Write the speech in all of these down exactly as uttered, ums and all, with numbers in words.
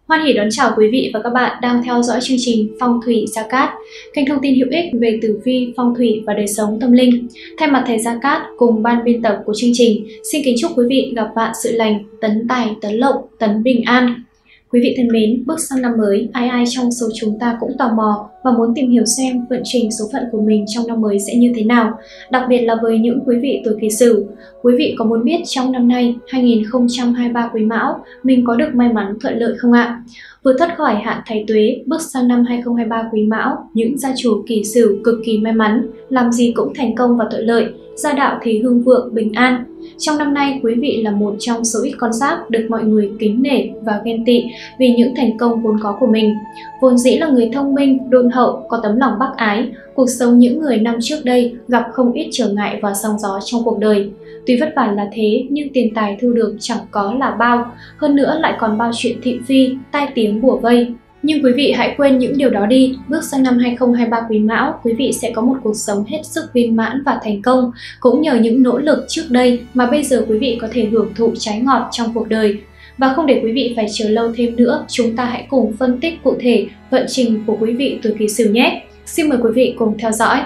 Hoan hỉ đón chào quý vị và các bạn đang theo dõi chương trình Phong thủy Gia Cát, kênh thông tin hữu ích về tử vi, phong thủy và đời sống tâm linh. Thay mặt thầy Gia Cát cùng ban biên tập của chương trình, xin kính chúc quý vị gặp vạn sự lành, tấn tài, tấn lộc, tấn bình an. Quý vị thân mến, bước sang năm mới, ai ai trong số chúng ta cũng tò mò và muốn tìm hiểu xem vận trình số phận của mình trong năm mới sẽ như thế nào. Đặc biệt là với những quý vị tuổi Kỷ Sửu, quý vị có muốn biết trong năm nay hai nghìn không trăm hai mươi ba Quý Mão mình có được may mắn thuận lợi không ạ? Vừa thoát khỏi hạn Thái Tuế, bước sang năm hai nghìn không trăm hai mươi ba Quý Mão, những gia chủ Kỷ Sửu cực kỳ may mắn, làm gì cũng thành công và thuận lợi, gia đạo thì hưng vượng, bình an. Trong năm nay, quý vị là một trong số ít con giáp được mọi người kính nể và ghen tị vì những thành công vốn có của mình. Vốn dĩ là người thông minh, đôn hậu, có tấm lòng bác ái, cuộc sống những người năm trước đây gặp không ít trở ngại và sóng gió trong cuộc đời. Tuy vất vả là thế nhưng tiền tài thu được chẳng có là bao, hơn nữa lại còn bao chuyện thị phi, tai tiếng bủa vây. Nhưng quý vị hãy quên những điều đó đi, bước sang năm hai nghìn không trăm hai mươi ba Quý Mão, quý vị sẽ có một cuộc sống hết sức viên mãn và thành công, cũng nhờ những nỗ lực trước đây mà bây giờ quý vị có thể hưởng thụ trái ngọt trong cuộc đời. Và không để quý vị phải chờ lâu thêm nữa, chúng ta hãy cùng phân tích cụ thể vận trình của quý vị tuổi Kỷ Sửu nhé. Xin mời quý vị cùng theo dõi.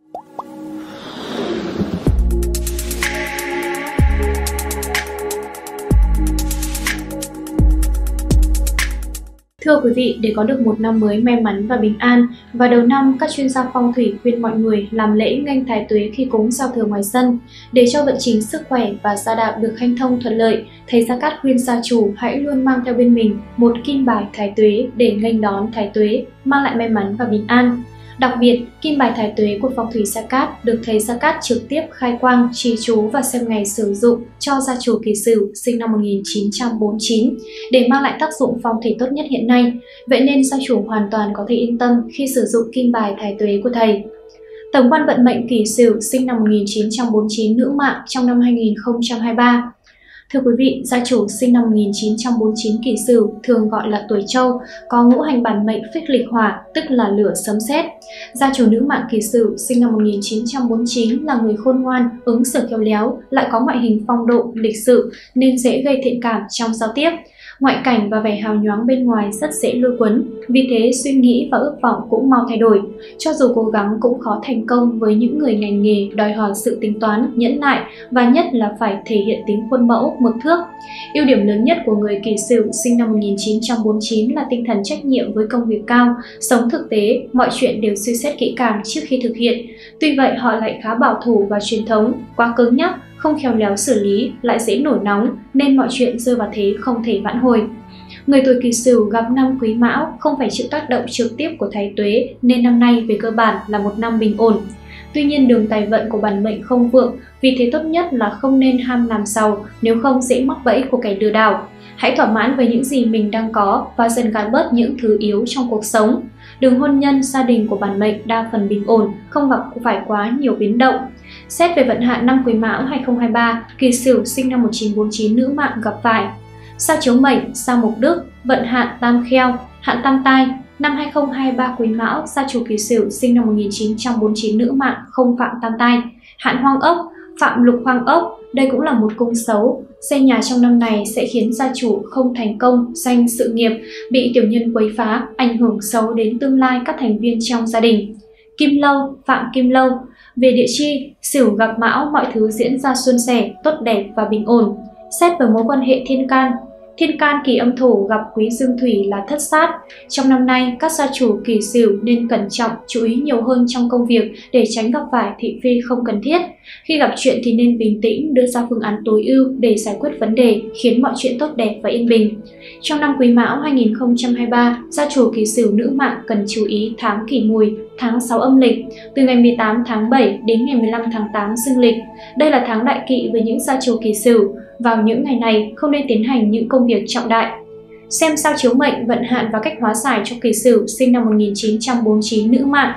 Thưa quý vị, để có được một năm mới may mắn và bình an, vào đầu năm các chuyên gia phong thủy khuyên mọi người làm lễ nghênh Thái Tuế khi cúng giao thừa ngoài sân. Để cho vận trình sức khỏe và gia đạo được hanh thông thuận lợi, thầy Gia Cát khuyên gia chủ hãy luôn mang theo bên mình một kim bài Thái Tuế để nghênh đón Thái Tuế, mang lại may mắn và bình an. Đặc biệt, kim bài Thái Tuế của phong thủy Gia Cát được thầy Gia Cát trực tiếp khai quang, trì chú và xem ngày sử dụng cho gia chủ Kỷ Sửu sinh năm một nghìn chín trăm bốn mươi chín để mang lại tác dụng phong thủy tốt nhất hiện nay. Vậy nên gia chủ hoàn toàn có thể yên tâm khi sử dụng kim bài Thái Tuế của thầy. Tổng quan vận mệnh Kỷ Sửu sinh năm một nghìn chín trăm bốn mươi chín nữ mạng trong năm hai nghìn không trăm hai mươi ba. Thưa quý vị, gia chủ sinh năm một nghìn chín trăm bốn mươi chín Kỷ Sửu thường gọi là tuổi Trâu, có ngũ hành bản mệnh phích lịch hỏa, tức là lửa sấm sét. Gia chủ nữ mạng Kỷ Sửu sinh năm một nghìn chín trăm bốn mươi chín là người khôn ngoan, ứng xử khéo léo, lại có ngoại hình phong độ, lịch sự nên dễ gây thiện cảm trong giao tiếp. Ngoại cảnh và vẻ hào nhoáng bên ngoài rất dễ lôi cuốn, vì thế suy nghĩ và ước vọng cũng mau thay đổi. Cho dù cố gắng cũng khó thành công với những người ngành nghề đòi hỏi sự tính toán, nhẫn nại và nhất là phải thể hiện tính khuôn mẫu, mực thước. Ưu điểm lớn nhất của người Kỷ Sửu sinh năm một nghìn chín trăm bốn mươi chín là tinh thần trách nhiệm với công việc cao, sống thực tế, mọi chuyện đều suy xét kỹ càng trước khi thực hiện. Tuy vậy họ lại khá bảo thủ và truyền thống, quá cứng nhắc, không khéo léo xử lý, lại dễ nổi nóng nên mọi chuyện rơi vào thế không thể vãn hồi. Người tuổi Kỷ Sửu gặp năm Quý Mão không phải chịu tác động trực tiếp của Thái Tuế nên năm nay về cơ bản là một năm bình ổn. Tuy nhiên đường tài vận của bản mệnh không vượng, vì thế tốt nhất là không nên ham làm giàu, nếu không dễ mắc bẫy của kẻ lừa đảo. Hãy thỏa mãn với những gì mình đang có và dần gạt bớt những thứ yếu trong cuộc sống. Đường hôn nhân, gia đình của bản mệnh đa phần bình ổn, không gặp phải quá nhiều biến động. Xét về vận hạn năm Quý Mão hai nghìn không trăm hai mươi ba, Kỷ Sửu sinh năm một nghìn chín trăm bốn mươi chín nữ mạng gặp phải sao chiếu mệnh, sao mộc đức, vận hạn tam kheo, hạn tam tai. Năm hai nghìn không trăm hai mươi ba Quý Mão, gia chủ Kỷ Sửu sinh năm một nghìn chín trăm bốn mươi chín nữ mạng không phạm tam tai, hạn hoang ốc, phạm lục hoang ốc. Đây cũng là một cung xấu. Xây nhà trong năm này sẽ khiến gia chủ không thành công, danh sự nghiệp, bị tiểu nhân quấy phá, ảnh hưởng xấu đến tương lai các thành viên trong gia đình. Kim lâu, phạm kim lâu. Về địa chi, Sửu gặp Mão, mọi thứ diễn ra suôn sẻ, tốt đẹp và bình ổn. Xét về mối quan hệ thiên can, thiên can kỳ âm thổ gặp quý dương thủy là thất sát. Trong năm nay, các gia chủ Kỷ Sửu nên cẩn trọng, chú ý nhiều hơn trong công việc để tránh gặp phải thị phi không cần thiết. Khi gặp chuyện thì nên bình tĩnh, đưa ra phương án tối ưu để giải quyết vấn đề, khiến mọi chuyện tốt đẹp và yên bình. Trong năm Quý Mão hai nghìn không trăm hai mươi ba, gia chủ Kỷ Sửu nữ mạng cần chú ý tháng Kỷ Mùi, tháng sáu âm lịch, từ ngày mười tám tháng bảy đến ngày mười lăm tháng tám dương lịch. Đây là tháng đại kỵ với những gia chủ Kỷ Sửu. Vào những ngày này, không nên tiến hành những công việc trọng đại. Xem sao chiếu mệnh, vận hạn và cách hóa giải cho Kỷ Sửu sinh năm một nghìn chín trăm bốn mươi chín nữ mạng.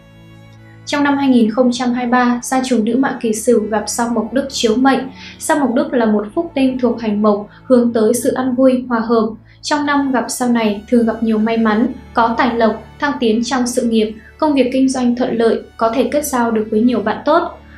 Trong năm hai nghìn không trăm hai mươi ba, gia chủ nữ mạng Kỷ Sửu gặp sao mộc đức chiếu mệnh. Sao mộc đức là một phúc tinh thuộc hành mộc, hướng tới sự ăn vui, hòa hợp. Trong năm gặp sao này thường gặp nhiều may mắn, có tài lộc, thăng tiến trong sự nghiệp, công việc kinh doanh thuận lợi, có thể kết giao được với nhiều bạn tốt.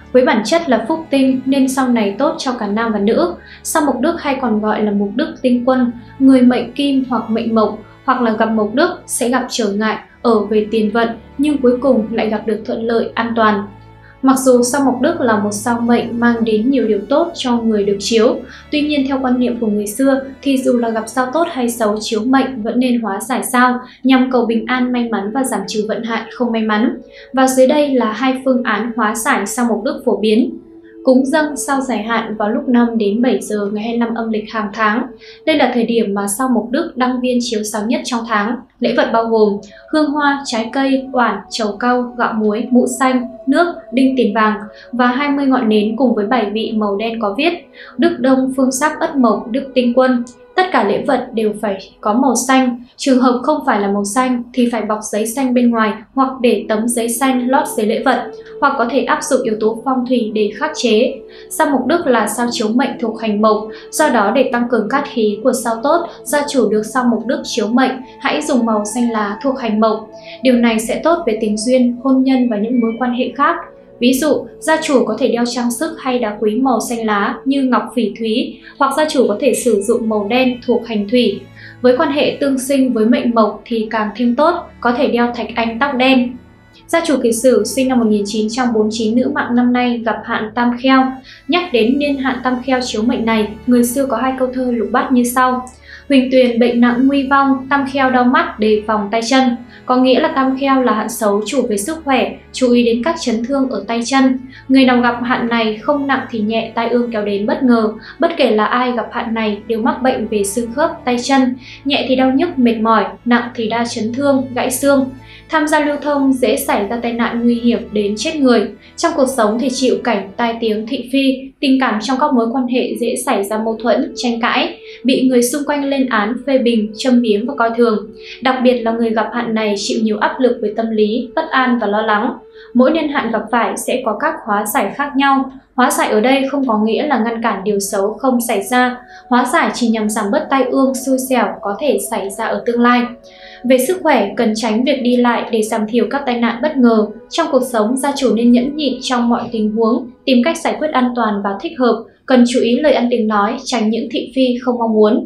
với bản chất là phúc tinh nên sau này tốt cho cả nam và nữ. Sao mộc đức hay còn gọi là mộc đức tinh quân, người mệnh kim hoặc mệnh mộc hoặc là gặp mộc đức sẽ gặp trở ngại ở về tiền vận nhưng cuối cùng lại gặp được thuận lợi an toàn. Mặc dù sao mộc đức là một sao mệnh mang đến nhiều điều tốt cho người được chiếu, tuy nhiên theo quan niệm của người xưa thì dù là gặp sao tốt hay xấu chiếu mệnh vẫn nên hóa giải sao nhằm cầu bình an may mắn và giảm trừ vận hạn không may mắn. Và dưới đây là hai phương án hóa giải sao mộc đức phổ biến. Cúng dâng sao giải hạn vào lúc năm đến bảy giờ ngày hai mươi lăm âm lịch hàng tháng. Đây là thời điểm mà sao mộc đức đăng viên chiếu sáng nhất trong tháng. Lễ vật bao gồm hương hoa, trái cây, oản, trầu cau, gạo muối, mũ xanh, nước, đinh tiền vàng và hai mươi ngọn nến cùng với bảy vị màu đen có viết Đức Đông Phương Sắc Ất Mộc Đức Tinh Quân. Tất cả lễ vật đều phải có màu xanh, trường hợp không phải là màu xanh thì phải bọc giấy xanh bên ngoài hoặc để tấm giấy xanh lót giấy lễ vật, hoặc có thể áp dụng yếu tố phong thủy để khắc chế. Sao mộc đức là sao chiếu mệnh thuộc hành mộc, do đó để tăng cường cát khí của sao tốt, gia chủ được sao mộc đức chiếu mệnh hãy dùng màu xanh lá thuộc hành mộc. Điều này sẽ tốt về tình duyên, hôn nhân và những mối quan hệ khác. Ví dụ, gia chủ có thể đeo trang sức hay đá quý màu xanh lá như ngọc phỉ thúy, hoặc gia chủ có thể sử dụng màu đen thuộc hành thủy. Với quan hệ tương sinh với mệnh mộc thì càng thêm tốt, có thể đeo thạch anh tóc đen. Gia chủ Kỷ Sửu sinh năm một nghìn chín trăm bốn mươi chín nữ mạng năm nay gặp hạn tam kheo. Nhắc đến niên hạn tam kheo chiếu mệnh này, người xưa có hai câu thơ lục bát như sau: Huỳnh Tuyền bệnh nặng nguy vong, tam kheo đau mắt đề phòng tay chân. Có nghĩa là tam kheo là hạn xấu chủ về sức khỏe, chú ý đến các chấn thương ở tay chân. Người nào gặp hạn này không nặng thì nhẹ, tai ương kéo đến bất ngờ. Bất kể là ai gặp hạn này đều mắc bệnh về xương khớp, tay chân. Nhẹ thì đau nhức, mệt mỏi, nặng thì đa chấn thương, gãy xương. Tham gia lưu thông dễ xảy ra tai nạn nguy hiểm đến chết người. Trong cuộc sống thì chịu cảnh tai tiếng thị phi, tình cảm trong các mối quan hệ dễ xảy ra mâu thuẫn, tranh cãi, bị người xung quanh lên án, phê bình, châm biếm và coi thường. Đặc biệt là người gặp hạn này chịu nhiều áp lực về tâm lý, bất an và lo lắng. Mỗi niên hạn gặp phải sẽ có các hóa giải khác nhau. Hóa giải ở đây không có nghĩa là ngăn cản điều xấu không xảy ra. Hóa giải chỉ nhằm giảm bớt tai ương xui xẻo có thể xảy ra ở tương lai. Về sức khỏe, cần tránh việc đi lại để giảm thiểu các tai nạn bất ngờ. Trong cuộc sống, gia chủ nên nhẫn nhịn trong mọi tình huống, tìm cách giải quyết an toàn và thích hợp. Cần chú ý lời ăn tiếng nói, tránh những thị phi không mong muốn.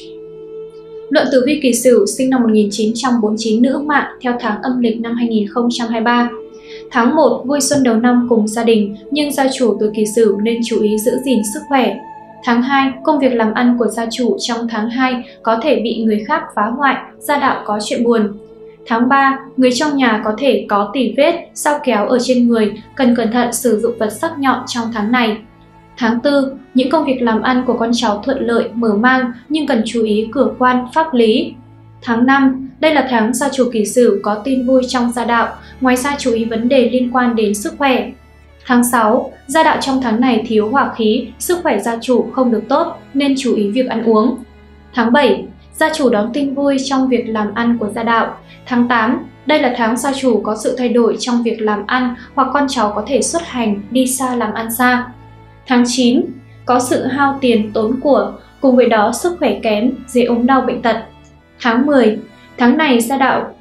Luận tử vi Kỷ Sửu sinh năm một nghìn chín trăm bốn mươi chín nữ mạng theo tháng âm lịch năm hai nghìn không trăm hai mươi ba. Tháng một vui xuân đầu năm cùng gia đình, nhưng gia chủ tuổi Kỷ Sửu nên chú ý giữ gìn sức khỏe. Tháng hai, công việc làm ăn của gia chủ trong tháng hai có thể bị người khác phá hoại, gia đạo có chuyện buồn. Tháng ba, người trong nhà có thể có tỉ vết, sao kéo ở trên người, cần cẩn thận sử dụng vật sắc nhọn trong tháng này. Tháng tư, những công việc làm ăn của con cháu thuận lợi, mở mang nhưng cần chú ý cửa quan, pháp lý. Tháng năm, đây là tháng gia chủ Kỷ Sửu có tin vui trong gia đạo, ngoài ra chú ý vấn đề liên quan đến sức khỏe. Tháng sáu, gia đạo trong tháng này thiếu hỏa khí, sức khỏe gia chủ không được tốt nên chú ý việc ăn uống. Tháng bảy, gia chủ đón tin vui trong việc làm ăn của gia đạo. Tháng tám, đây là tháng gia chủ có sự thay đổi trong việc làm ăn hoặc con cháu có thể xuất hành, đi xa làm ăn xa. Tháng chín, có sự hao tiền tốn của, cùng với đó sức khỏe kém, dễ ốm đau bệnh tật. Tháng mười, tháng này gia đạo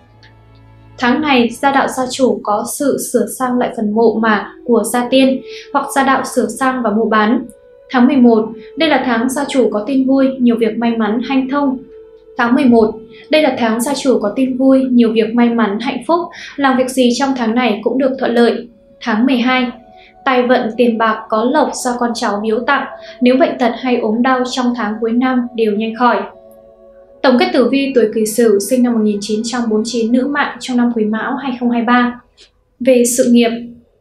Tháng này, gia đạo gia chủ có sự sửa sang lại phần mộ mà của gia tiên hoặc gia đạo sửa sang và mua bán. Tháng mười một, đây là tháng gia chủ có tin vui, nhiều việc may mắn, hanh thông. Tháng mười một, đây là tháng gia chủ có tin vui, nhiều việc may mắn, hạnh phúc, làm việc gì trong tháng này cũng được thuận lợi. Tháng mười hai, tài vận tiền bạc có lộc do con cháu biếu tặng, nếu bệnh tật hay ốm đau trong tháng cuối năm đều nhanh khỏi. Tổng kết tử vi tuổi Kỷ Sửu sinh năm một nghìn chín trăm bốn mươi chín nữ mạng trong năm Quý Mão hai nghìn không trăm hai mươi ba. Về sự nghiệp,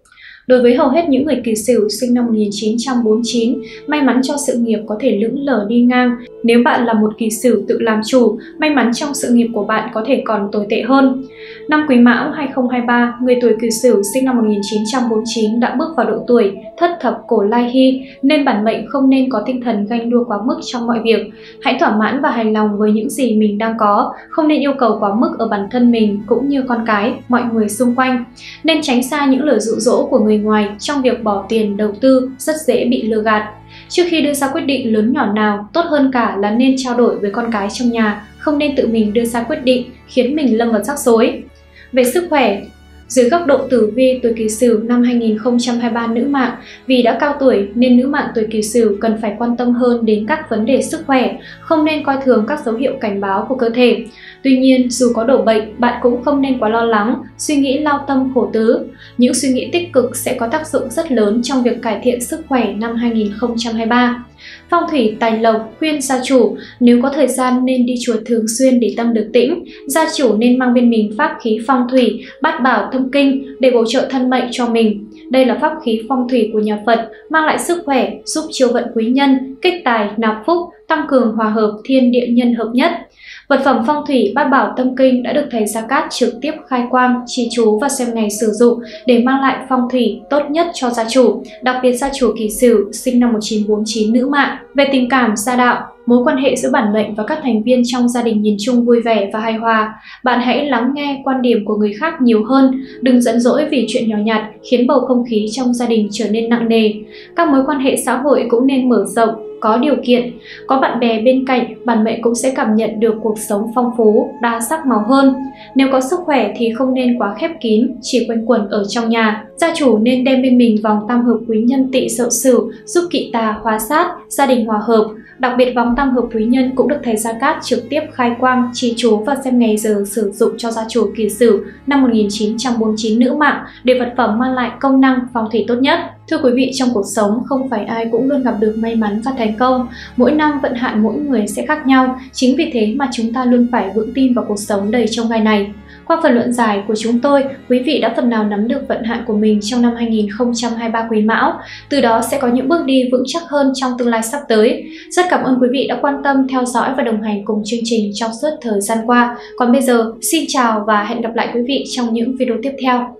đối với hầu hết những người Kỷ Sửu sinh năm một nghìn chín trăm bốn mươi chín, may mắn cho sự nghiệp có thể lững lờ đi ngang. Nếu bạn là một Kỷ Sửu tự làm chủ, may mắn trong sự nghiệp của bạn có thể còn tồi tệ hơn. Năm Quý Mão hai nghìn không trăm hai mươi ba, người tuổi Kỷ Sửu sinh năm một nghìn chín trăm bốn mươi chín đã bước vào độ tuổi thất thập cổ lai hy, nên bản mệnh không nên có tinh thần ganh đua quá mức trong mọi việc. Hãy thỏa mãn và hài lòng với những gì mình đang có, không nên yêu cầu quá mức ở bản thân mình cũng như con cái, mọi người xung quanh. Nên tránh xa những lời dụ dỗ của người ngoài trong việc bỏ tiền đầu tư, rất dễ bị lừa gạt. Trước khi đưa ra quyết định lớn nhỏ nào, tốt hơn cả là nên trao đổi với con cái trong nhà, không nên tự mình đưa ra quyết định khiến mình lâm vào rắc rối. Về sức khỏe, Dưới góc độ tử vi tuổi Kỷ Sửu năm hai nghìn không trăm hai mươi ba nữ mạng, vì đã cao tuổi nên nữ mạng tuổi Kỷ Sửu cần phải quan tâm hơn đến các vấn đề sức khỏe, không nên coi thường các dấu hiệu cảnh báo của cơ thể. Tuy nhiên, dù có đổ bệnh, bạn cũng không nên quá lo lắng, suy nghĩ lao tâm khổ tứ. Những suy nghĩ tích cực sẽ có tác dụng rất lớn trong việc cải thiện sức khỏe năm hai nghìn không trăm hai mươi ba. Phong thủy tài lộc khuyên gia chủ nếu có thời gian nên đi chùa thường xuyên để tâm được tĩnh. Gia chủ nên mang bên mình pháp khí phong thủy, bát bảo thông kinh để bổ trợ thân mệnh cho mình. Đây là pháp khí phong thủy của nhà Phật, mang lại sức khỏe, giúp chiêu vận quý nhân, kích tài, nạp phúc, tăng cường hòa hợp thiên địa nhân hợp nhất. Vật phẩm phong thủy bát bảo tâm kinh đã được thầy Gia Cát trực tiếp khai quang, trì chú và xem ngày sử dụng để mang lại phong thủy tốt nhất cho gia chủ, đặc biệt gia chủ Kỷ Sửu sinh năm một nghìn chín trăm bốn mươi chín nữ mạng. Về tình cảm, gia đạo, mối quan hệ giữa bản mệnh và các thành viên trong gia đình nhìn chung vui vẻ và hài hòa. Bạn hãy lắng nghe quan điểm của người khác nhiều hơn, đừng giận dỗi vì chuyện nhỏ nhặt khiến bầu không khí trong gia đình trở nên nặng nề. Các mối quan hệ xã hội cũng nên mở rộng, có điều kiện. Có bạn bè bên cạnh, bản mệnh cũng sẽ cảm nhận được cuộc sống phong phú, đa sắc màu hơn. Nếu có sức khỏe thì không nên quá khép kín, chỉ quanh quẩn ở trong nhà. Gia chủ nên đem bên mình vòng tam hợp quý nhân Tỵ Dậu Sửu giúp kỵ tà hóa sát, gia đình hòa hợp. Đặc biệt vòng tam hợp quý nhân cũng được thầy Gia Cát trực tiếp khai quang, trì chú và xem ngày giờ sử dụng cho gia chủ Kỷ Sửu năm một nghìn chín trăm bốn mươi chín nữ mạng để vật phẩm mang lại công năng phong thủy tốt nhất. Thưa quý vị, trong cuộc sống không phải ai cũng luôn gặp được may mắn và thành công. Mỗi năm vận hạn mỗi người sẽ khác nhau. Chính vì thế mà chúng ta luôn phải vững tin vào cuộc sống đầy chông gai này. Qua phần luận giải của chúng tôi, quý vị đã phần nào nắm được vận hạn của mình trong năm hai nghìn không trăm hai mươi ba Quý Mão. Từ đó sẽ có những bước đi vững chắc hơn trong tương lai sắp tới. Rất cảm ơn quý vị đã quan tâm, theo dõi và đồng hành cùng chương trình trong suốt thời gian qua. Còn bây giờ, xin chào và hẹn gặp lại quý vị trong những video tiếp theo.